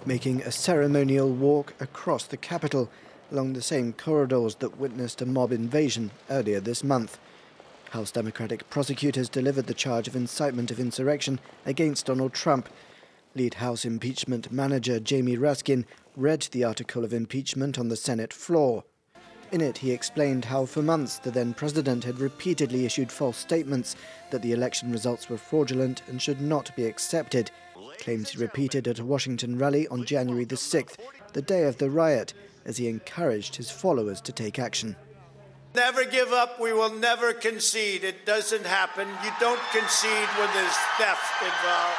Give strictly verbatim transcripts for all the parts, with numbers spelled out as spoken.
making a ceremonial walk across the Capitol along the same corridors that witnessed a mob invasion earlier this month. House Democratic prosecutors delivered the charge of incitement of insurrection against Donald Trump. Lead House impeachment manager Jamie Raskin read the article of impeachment on the Senate floor. In it, he explained how for months the then-president had repeatedly issued false statements that the election results were fraudulent and should not be accepted, claims he repeated at a Washington rally on January the sixth, the day of the riot, as he encouraged his followers to take action. Never give up. We will never concede. It doesn't happen. You don't concede when there's theft involved.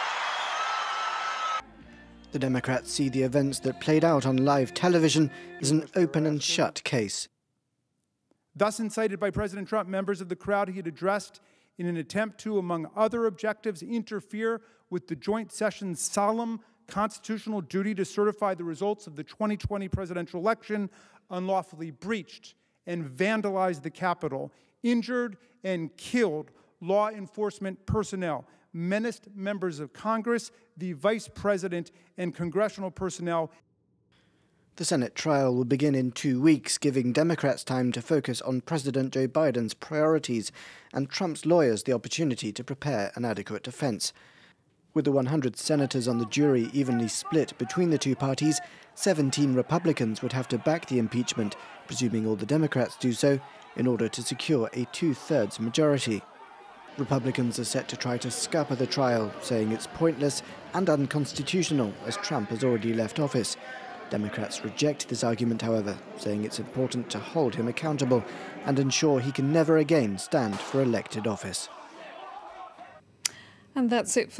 The Democrats see the events that played out on live television as an open and shut case. Thus incited by President Trump, members of the crowd he had addressed in an attempt to, among other objectives, interfere with the joint session's solemn constitutional duty to certify the results of the twenty twenty presidential election, unlawfully breached and vandalized the Capitol, injured and killed law enforcement personnel, menaced members of Congress, the Vice President, and congressional personnel. The Senate trial will begin in two weeks, giving Democrats time to focus on President Joe Biden's priorities and Trump's lawyers the opportunity to prepare an adequate defense. With the one hundred senators on the jury evenly split between the two parties, seventeen Republicans would have to back the impeachment, presuming all the Democrats do so, in order to secure a two-thirds majority. Republicans are set to try to scupper the trial, saying it's pointless and unconstitutional, as Trump has already left office. Democrats reject this argument, however, saying it's important to hold him accountable and ensure he can never again stand for elected office. And that's it for